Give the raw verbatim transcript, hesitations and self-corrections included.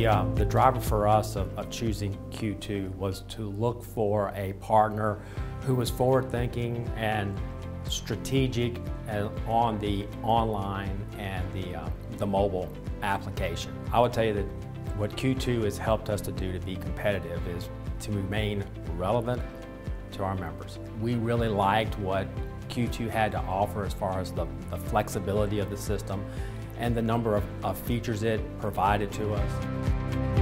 The, uh, the driver for us of, of choosing Q two was to look for a partner who was forward-thinking and strategic on the online and the, uh, the mobile application. I would tell you that what Q two has helped us to do to be competitive is to remain relevant to our members. We really liked what Q two had to offer as far as the, the flexibility of the system and the number of, of features it provided to us.